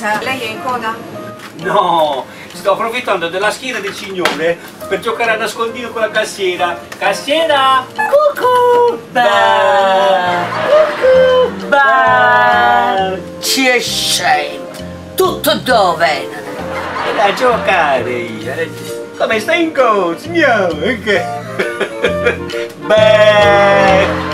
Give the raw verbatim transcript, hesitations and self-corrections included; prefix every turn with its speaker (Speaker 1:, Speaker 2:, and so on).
Speaker 1: Scusa, lei è in coda?
Speaker 2: No, sto approfittando della schiena del signore per giocare a nascondino con la cassiera. Cassiera! Cucù! Ba! Cucù! Ba!
Speaker 3: Ci è scemo! Tutto dove?
Speaker 2: È da giocare! Come stai in coach? Miau! Beh!